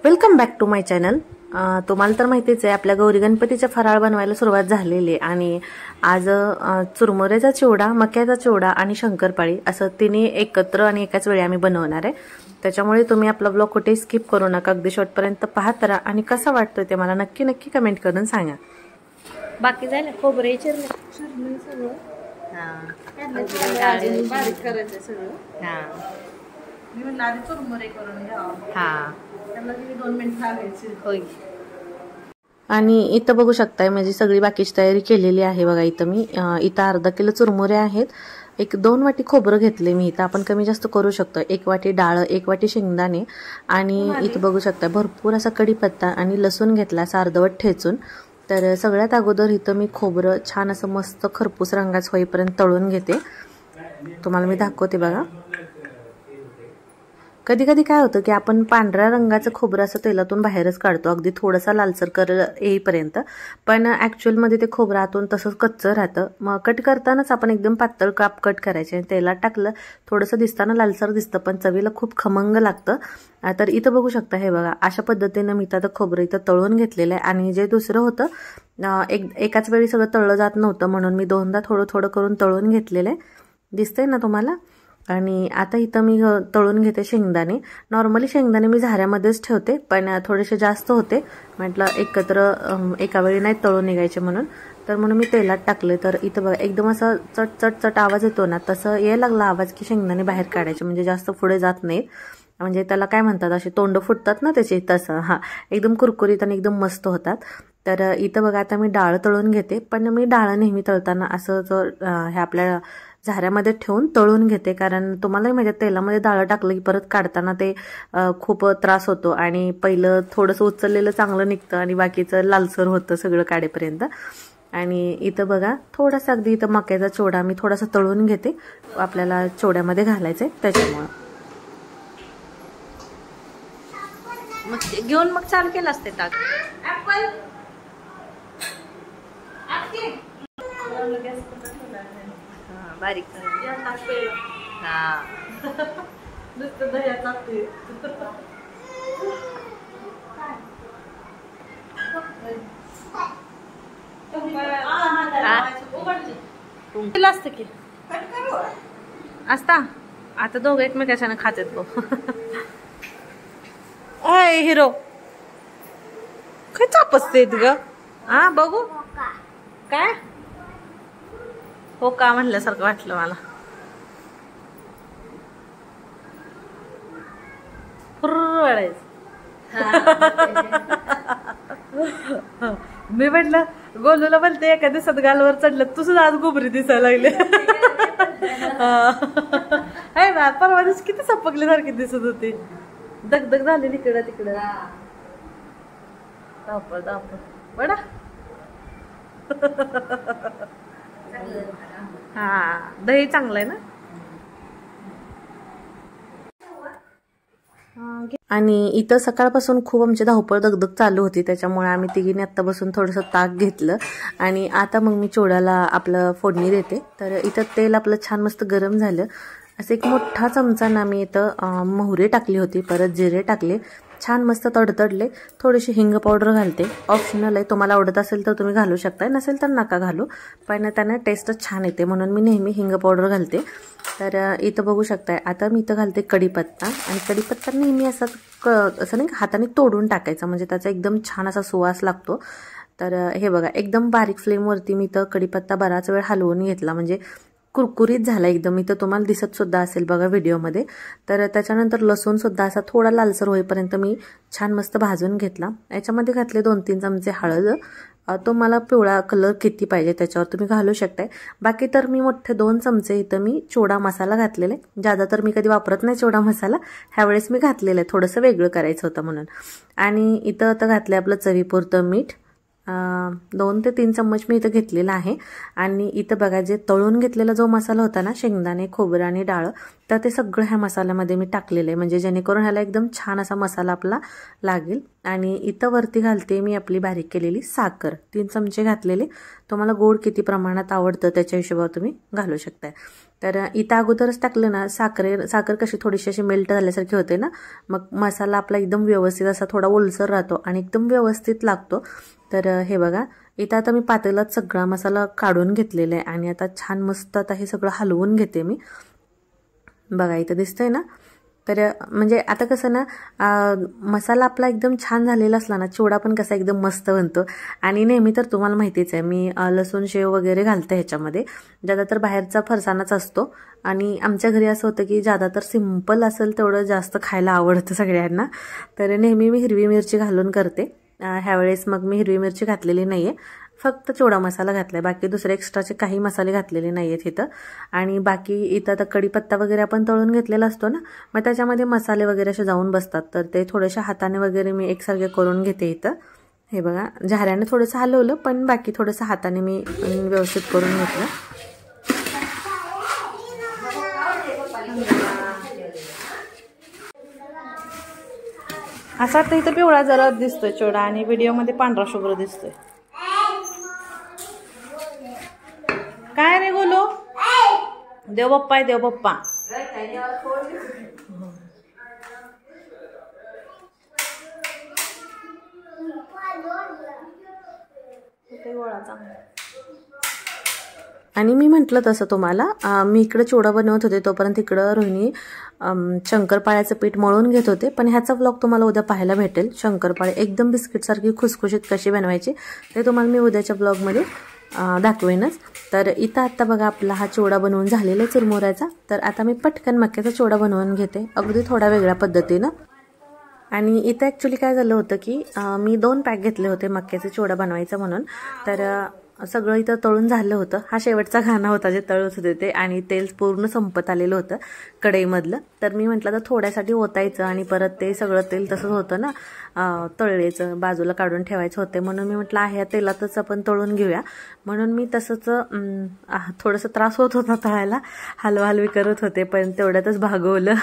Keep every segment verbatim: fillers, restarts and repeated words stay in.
Welcome back to my channel. तुम्हाला तर माहितीच आहे आपल्या गौरी गणपतीचा फराळ बनवायला सुरुवात झालेली आहे आणि आज चुरमुऱ्याचा चिवडा, मक्याचा चिवडा आणि शंकरपाळी असं तिन्ही एकत्र आणि एकाच वेळी आम्ही बनवणार आहे। त्याच्यामुळे तुम्ही आपला ब्लॉग कुठे स्किप करू नका, अगदी शेवटपर्यंत पाहत राहा आणि कसा वाटतोय ते मला नक्की नक्की कमेंट करून सांगा। बाकी झालं खोबरे चिरले चिरले सगळं। हां बारीक करायचं सगळं। हां मी म्हणलं आधी चुरमुरे करून घ्यावं। हां त्याला दोन मिनिट लागायचे होय। आणि इथं बघू शकताय म्हणजे सगळी बाकीची तयारी केलेली आहे बघा। इथं मी इथं अर्धा किलो चुरमुरे आहेत, एक दोन वाटी खोबरं घेतले मी। इथं आपण कमी जास्त करू शकतो। एक वाटी डाळ, एक वाटी शेंगदाणे आणि इथं बघू शकता भरपूर असा कढीपत्ता आणि लसूण घेतला असा अर्धवट ठेचून। तर सगळ्यात अगोदर इथं मी खोबरं छान असं मस्त खरपूस रंगाचं होईपर्यंत तळून घेते। तुम्हाला मी दाखवते बघा। कधी कधी काय होतं की आपण पांढऱ्या रंगाचं खोबरं असं तेलातून बाहेरच काढतो अगदी थोडासा लालसर कर येईपर्यंत, पण ॲक्च्युअल मध्ये ते खोबरं आतून तसंच कच्चं राहतं। मग कट करतानाच आपण एकदम पातळ काप कट करायचे आणि तेलात टाकलं थोडंसं दिसताना लालसर दिसतं पण चवीला खूप खमंग लागतं। तर इथं बघू शकता हे बघा, अशा पद्धतीनं मी तर खोबरं इथं तळून घेतलेलं आहे। आणि जे दुसरं होतं एक एकाच वेळी सगळं तळलं जात नव्हतं म्हणून मी दोनदा थोडं थोडं करून तळून घेतलेलं आहे, दिसतंय ना तुम्हाला। आणि आता इथं मी तळून घेते शेंगदाणे। नॉर्मली शेंगदाणे मी झाऱ्यामध्येच ठेवते पण थोडेसे जास्त होते, म्हटलं एकत्र एका वेळी नाही तळून निघायचे म्हणून, तर म्हणून मी तेलात टाकले। तर इथं बघा एकदम असं चट चट चट आवाज येतो ना, तसं यायला लागला आवाज की शेंगदाणे बाहेर काढायचे म्हणजे जास्त पुढे जात नाहीत, म्हणजे त्याला काय म्हणतात असे तोंड फुटतात ना त्याचे, तसं हां एकदम कुरकुरीत आणि एकदम मस्त होतात। तर इथं बघा आता मी डाळ तळून घेते, पण मी डाळ नेहमी तळताना असं जर हे आपल्या झाऱ्यामध्ये ठेवून तळून घेते, कारण तुम्हालाही माहिती तेलामध्ये डाळ टाकलं की परत काढताना ते खूप त्रास होतो आणि पहिलं थोडंसं उचललेलं चांगलं निघतं आणि बाकीचं लालसर होतं सगळं काढेपर्यंत। आणि इथं बघा थोडासा अगदी इथं मक्याचा चिवडा मी थोडासा तळून घेते, आपल्याला चिवड्यामध्ये घालायचं आहे त्याच्यामुळं। मग घेऊन मग चालू केलं असते टाक ऍपल बारीक हां नुसतं दह्यात लागते। असतं की असता आता दोघं एकमेकाच्यानं खातात गो। अय हिरो काय चापसतेत ग? हा बघू काय हो का म्हणल्यासारखं वाटलं मला। वाढायचं मी म्हटलं गोलूला बोलते एका दिवसात गालवर चढलं, तू सुद्धा आज गोबरी दिसायला लागले। आहे ना परवा दिवशी किती सपकले सारखी दिसत होती, दगदग झाली इकडं तिकडं। धावपळ धावपळ बडा हा दही चांगलं आहे ना। आणि इथं सकाळपासून खूप आमची धावपळ दगदग चालू होती, त्याच्यामुळे आम्ही तिघीने आत्ता बसून थोडंसं ताक घेतलं आणि आता मग मी चिवड्याला आपलं फोडणी देते। तर इथं तेल आपलं छान मस्त गरम झालं, असं एक मोठा चमचा ना मी इथं मोहरी टाकली होती, परत जिरे टाकले, छान मस्त तडतडले, थोडीशी हिंग पावडर घालते, ऑप्शनल आहे, तुम्हाला आवडत असेल तर तुम्ही घालू शकताय, नसेल तर नका घालू, पण त्याने टेस्टच छान येते म्हणून मी नेहमी हिंग पावडर घालते। तर इथं बघू शकताय आता मी इथं घालते कढीपत्ता, आणि कढीपत्ता नेहमी असा असं नाही हाताने तोडून टाकायचा म्हणजे त्याचा एकदम छान असा सुवास लागतो। तर हे बघा एकदम बारीक फ्लेमवरती मी इथं कढीपत्ता बराच वेळ हलवून घेतला, म्हणजे कुरकुरीत झाला एकदम, इथं तुम्हाला दिसत सुद्धा असेल बघा व्हिडिओमध्ये। तर त्याच्यानंतर लसूण सुद्धा असा थोडा लालसर होईपर्यंत मी छान मस्त भाजून घेतला। याच्यामध्ये घातले दोन तीन चमचे हळद, तुम्हाला पिवळा कलर किती पाहिजे त्याच्यावर तुम्ही घालू शकताय। बाकी तर मी मोठे दोन चमचे इथं मी चिवडा मसाला घातलेला आहे, ज्यादा तर मी कधी वापरत नाही चिवडा मसाला, ह्यावेळेस मी घातलेलं आहे, थोडंसं वेगळं करायचं होतं म्हणून। आणि इथं आता घातलं आपलं चवीपुरतं मीठ, दोन ते तीन चम्मच मी इथं घेतलेला आहे। आणि इथं बघा जे तळून घेतलेला जो मसाला होता ना शेंगदाणे, खोबरं आणि डाळ, तर ते सगळं ह्या मसाल्यामध्ये मी टाकलेलं आहे, म्हणजे जेणेकरून ह्याला एकदम छान असा मसाला आपला लागेल. आणि इथं वरती घालते मी आपली बारीक केलेली साखर, तीन चमचे घातलेले. तुम्हाला गोड किती प्रमाणात आवडतं त्याच्या हिशोबावर तुम्ही घालू शकताय. तर इथं अगोदरच टाकलं ना साखरे साखर कशी थोडीशी अशी मेल्ट झाल्यासारखी होते ना, मग मसाला आपला एकदम व्यवस्थित असा थोडा ओलसर राहतो आणि एकदम व्यवस्थित लागतो. तर हे बघा, इथं आता मी पातेल्यात सगळा मसाला काढून घेतलेला आहे आणि आता छान मस्त आता हे सगळं हलवून घेते मी. बघा इथं दिसतंय ना. तर म्हणजे आता कसं ना, मसाला आपला एकदम छान झालेला असला ना, चिवडा पण कसा एकदम मस्त बनतो. आणि नेहमी तर तुम्हाला माहितीच आहे मी लसूण शेव वगैरे घालते ह्याच्यामध्ये. ज्यादा तर बाहेरचा फरसाणाच असतो आणि आमच्या घरी असं होतं की ज्यादा तर सिंपल असेल तेवढं जास्त खायला आवडतं सगळ्यांना. तर नेहमी मी हिरवी मिरची घालून करते. ह्यावेळेस मग मी हिरवी मिरची घातलेली नाही आहे, फक्त चिवडा मसाला घातला आहे. बाकी दुसरे एक्स्ट्राचे काही मसाले घातलेले नाही आहेत इथं. आणि बाकी इथं आता कढीपत्ता वगैरे आपण तळून घेतलेला असतो ना, मग त्याच्यामध्ये मसाले वगैरे असे जाऊन बसतात. तर ते थोडेसे हाताने वगैरे मी एकसारखे करून घेते इथं. हे बघा, झाऱ्याने थोडंसं हलवलं, पण बाकी थोडंसं हाताने मी व्यवस्थित करून घेतलं. असा तर इथं पिवळा जरा दिसतोय चिवडा आणि व्हिडिओमध्ये पांढरा शुभ्र दिसतोय. काय रे बोलो, देव बाप्पा आहे, देव बाप्पा. आणि मी म्हटलं तसं तुम्हाला, मी इकडे चिवडा बनवत होते तोपर्यंत इकडं रोहिणी शंकरपाळ्याचं पीठ मळून घेत होते. पण ह्याचा व्लॉग तुम्हाला उद्या पाहायला भेटेल. शंकरपाळे एकदम बिस्किटसारखी खुसखुशीत कशी बनवायची ते तुम्हाला मी उद्याच्या ब्लॉगमध्ये दाखवेनच. तर इथं आत्ता बघा आपला हा चिवडा बनवून झालेला आहे चुरमुऱ्याचा. तर आता मी पटकन मक्याचा चिवडा बनवून घेते, अगदी थोड्या वेगळ्या पद्धतीनं. आणि इथं ॲक्च्युली काय झालं होतं की मी दोन पॅक घेतले होते मक्याचा चिवडा बनवायचा म्हणून. तर सगळं इथं तळून झालं होतं. हा शेवटचा घाणा होता जे तळत होते ते, आणि तेल पूर्ण संपत आलेलं होतं कढईमधलं. तर मी म्हटलं तर थोड्यासाठी ओतायचं आणि परत ते सगळं तेल तसंच होतं ना तळलेचं, बाजूला काढून ठेवायचं होते. म्हणून मी म्हटलं आहे या तेलातच आपण तळून घेऊया. म्हणून मी तसंच थोडंसं त्रास होत होता तळायला, हलवा हलवी करत होते, पण तेवढ्यातच भागवलं.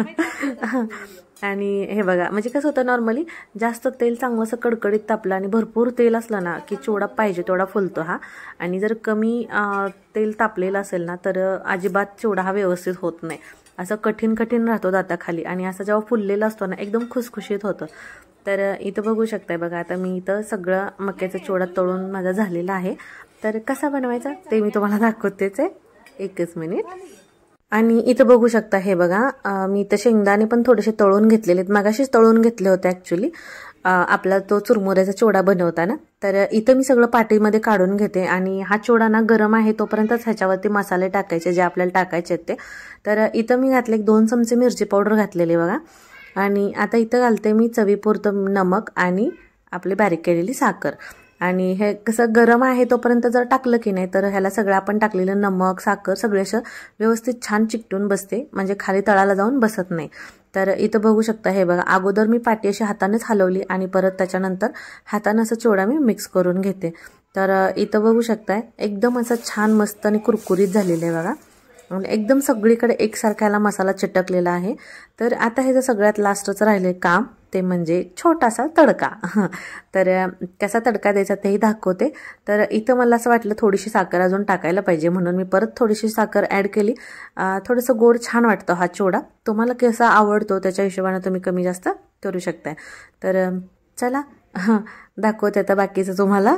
आणि हे बघा, म्हणजे कसं होतं नॉर्मली जास्त तेल चांगलं असं कडकडीत तापलं आणि भरपूर तेल असलं ना की चिवडा पाहिजे तेवढा फुलतो हा. आणि जर कमी तेल तापलेलं असेल ना तर अजिबात चिवडा हा व्यवस्थित होत नाही, असं कठीण कठीण राहतो दाताखाली. आणि असं जेव्हा फुललेला असतो ना एकदम खुसखुशीत होतं. तर इथं बघू शकताय बघा, आता मी इथं सगळं मक्याचा चिवडा तळून माझा झालेला आहे. तर कसा बनवायचा ते मी तुम्हाला दाखवतेच आहे, एकच मिनिट. आणि इथं बघू शकता हे बघा, मी इथं शेंगदाणे पण थोडेसे तळून घेतलेले आहेत, मगाशीच तळून घेतले होते ॲक्च्युली आपला तो चुरमुऱ्याचा चिवडा बनवताना. तर इथं मी सगळं पाटीमध्ये काढून घेते आणि हा चिवडा ना गरम आहे तोपर्यंतच ह्याच्यावरती मसाले टाकायचे जे आपल्याला टाकायचे आहेत ते. तर इथं मी घातले एक दोन चमचे मिरची पावडर घातलेली बघा. आणि आता इथं घालते मी चवीपुरतं नमक आणि आपली बारीक केलेली साखर. आणि हे कसं गरम आहे तोपर्यंत जर टाकलं की नाही तर ह्याला सगळं आपण टाकलेलं नमक साखर सगळे असं व्यवस्थित छान चिकटून बसते, म्हणजे खाली तळाला जाऊन बसत नाही. तर इथं बघू शकता हे बघा, अगोदर मी पाटी अशी हातानेच हलवली आणि परत त्याच्यानंतर हातानं असं चिवडा मी मिक्स करून घेते. तर इथं बघू शकताय एकदम असं छान मस्त आणि कुरकुरीत झालेलं आहे बघा, एकदम सगळीकडे एकसारख्याला मसाला चिटकलेला आहे. तर आता हे जर सगळ्यात लास्टचं राहिले काम ते म्हणजे छोटासा तडका. तर कसा तडका द्यायचा तेही दाखवते. तर इथं मला असं वाटलं थोडीशी साखर अजून टाकायला पाहिजे, म्हणून मी परत थोडीशी साखर ॲड केली. थोडंसं गोड छान वाटतं हा चिवडा, तुम्हाला कसा आवडतो त्याच्या हिशोबाने तुम्ही कमी जास्त करू शकताय. तर चला दाखवते आता बाकीचं तुम्हाला.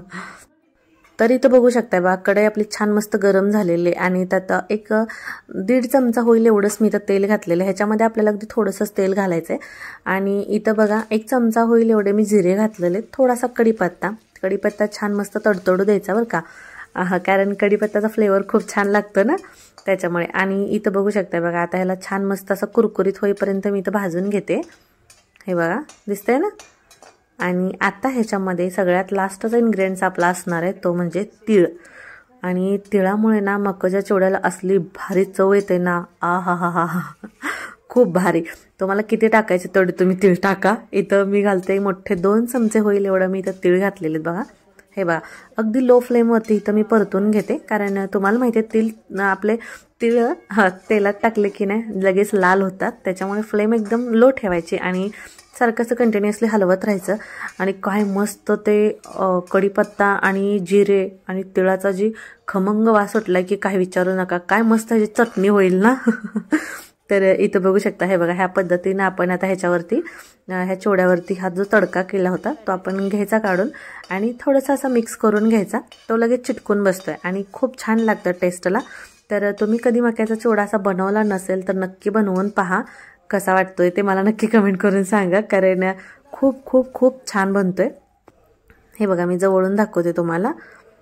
तर इथं बघू शकताय बा, कढई आपली छान मस्त गरम झालेली आणि त्यात एक दीड चमचा होईल एवढंच मी इथं तेल घातलेलं. ह्याच्यामध्ये आपल्याला अगदी थोडंसंच तेल घालायचं आहे. आणि इथं बघा एक चमचा होईल एवढे मी जिरे घातलेले, थोडासा कढीपत्ता. कढीपत्ता छान मस्त तडतडू द्यायचा बरं का, कारण कढीपत्त्याचा फ्लेवर खूप छान लागतो ना त्याच्यामुळे. आणि इथं बघू शकताय बघा, आता ह्याला छान मस्त असं कुरकुरीत होईपर्यंत मी इथं भाजून घेते. हे बघा दिसतंय ना. आणि आता ह्याच्यामध्ये सगळ्यात लास्टचा इन्ग्रेडियंट्स आपला असणार आहे तो म्हणजे तीळ. आणि तिळामुळे ना मक्याच्या चिवड्याला असली भारी चव येते ना, आ हा हा हा हा खूप भारी. तुम्हाला किती टाकायचे तेवढे तुम्ही तीळ टाका. इथं मी घालते मोठे दोन चमचे होईल एवढं मी इथं तीळ घातलेले बघा. हे बघा अगदी लो फ्लेमवरती इथं मी परतून घेते, कारण तुम्हाला माहिती आहे तिळ आपले तिळ हा तेलात टाकले की नाही लगेच लाल होतात, त्याच्यामुळे फ्लेम एकदम लो ठेवायची आणि सारखंसं कंटिन्युअसली हलवत राहायचं. आणि काय मस्त ते कढीपत्ता आणि जिरे आणि तिळाचा जी खमंग वास सुटला की काय विचारू नका, काय मस्त ह्याची चटणी होईल ना. तर इथं बघू शकता हे बघा ह्या पद्धतीनं आपण आता ह्याच्यावरती ह्या चिवड्यावरती हा जो तडका केला होता तो आपण घ्यायचा काढून आणि थोडंसं असं मिक्स करून घ्यायचा. तो लगेच चिटकून बसतोय आणि खूप छान लागतं टेस्टला. तर तुम्ही कधी मक्याचा चिवडा असा बनवला नसेल तर नक्की बनवून पहा, कसा वाटतोय ते मला नक्की कमेंट करून सांगा, कारण खूप खूप खूप छान बनतोय. हे बघा मी जवळून दाखवते तुम्हाला.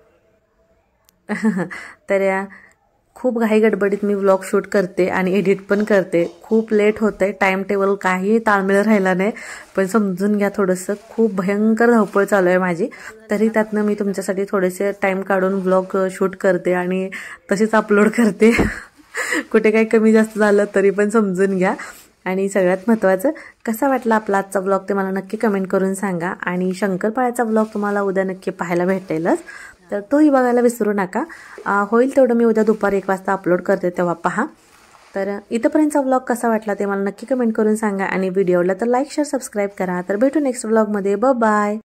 तर खूप घाई गडबडीत मी व्लॉग शूट करते आणि एडिट पण करते, खूप लेट होतंय, टाइम टेबल काही ताळमेळ राहिला नाही, पण समजून घ्या थोडंसं खूप भयंकर धावपळ चालू आहे माझी. तरी त्यातनं मी तुमच्यासाठी थोडेसे टाइम काढून व्लॉग शूट करते आणि तसेच अपलोड करते. कुठे काही कमी जास्त झालं तरी पण समजून घ्या. आणि सगळ्यात महत्त्वाचं कसा वाटला आपला आजचा व्लॉग ते मला नक्की कमेंट करून सांगा. आणि शंकरपाळ्याचा व्लॉग तुम्हाला उद्या नक्की पाहायला भेटेलच, तर तोही बघायला विसरू नका. होईल तेवढं मी उद्या दुपारी एक वाजता अपलोड करते, तेव्हा पहा. तर इथंपर्यंतचा व्लॉग कसा वाटला ते मला नक्की कमेंट करून सांगा आणि व्हिडिओला तर लाईक शेअर सबस्क्राईब करा. तर भेटू नेक्स्ट व्लॉगमध्ये. Bye bye.